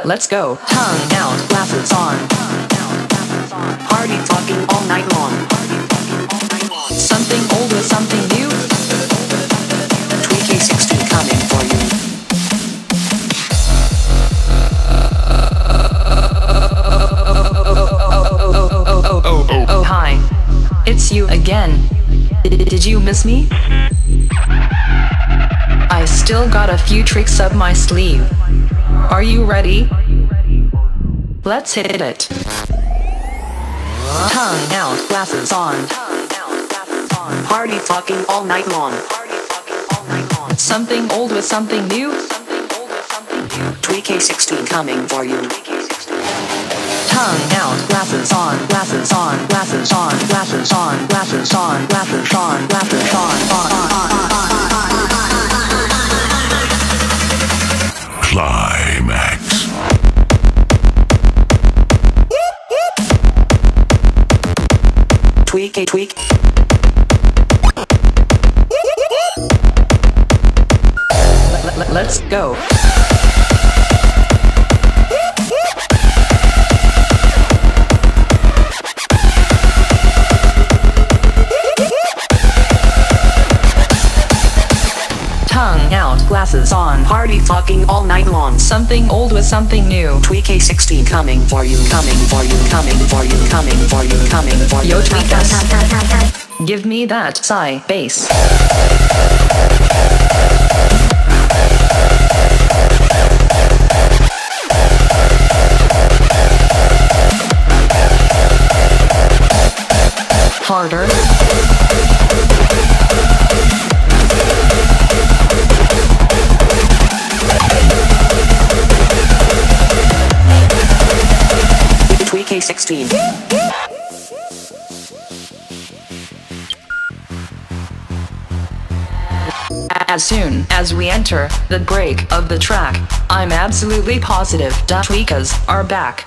Let's go. Tongue out, glasses on. Party talking all night long. Something old with something new. Tweekaz coming for you. Oh, hi. It's you again. Did you miss me? I still got a few tricks up my sleeve. Are you ready? Let's hit it. Tongue out, glasses on. Party talking all night long. Something old with something new. Tweekaz coming for you. Tongue out, glasses on, glasses on, glasses on, glasses on, glasses on, glasses on, glasses on. Qlimax. Tweek. Let's go. Tongue out, glasses on, party talking all night long. Something old with something new. Tweekaz coming for you, coming for you, coming for you, coming for you, coming for you. Yo, Tweekaz, give me that sigh bass. Harder. Tweekaz. As soon as we enter the break of the track, I'm absolutely positive Tweekaz are back.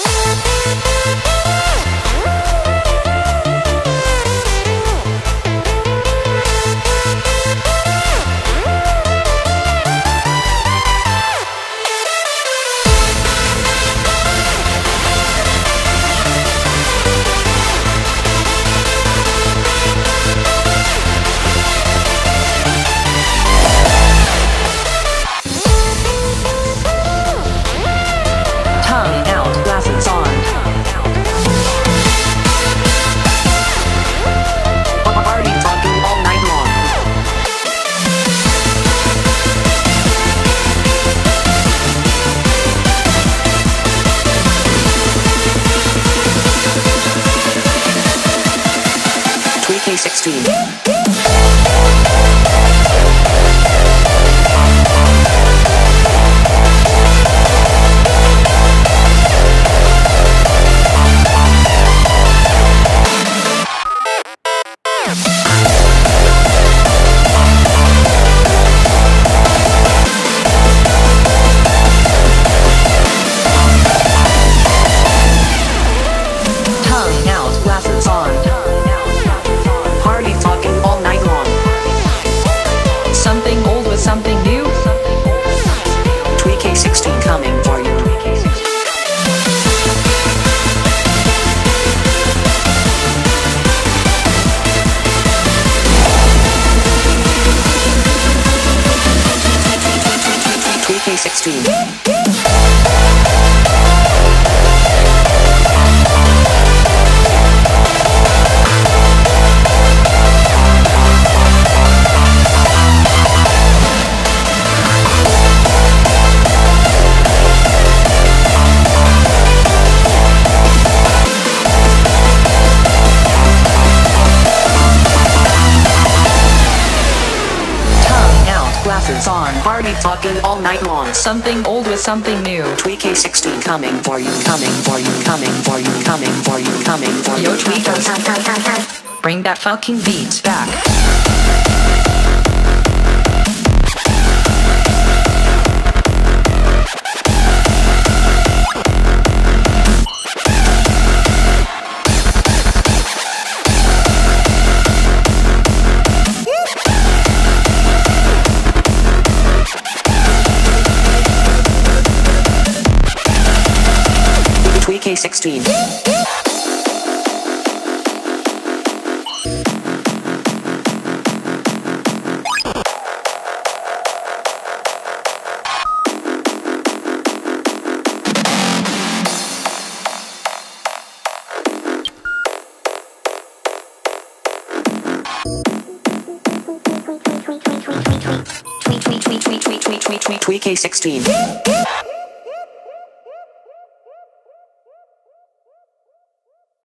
Something new. Tweekaz coming for you. Tweekaz. Glasses on, party talking all night long. Something old with something new. Tweekaz coming for you, coming for you, coming for you, coming for you, coming for you. Yo, Tweekaz, bring that fucking beat back. Tweekaz16. Tweekaz16.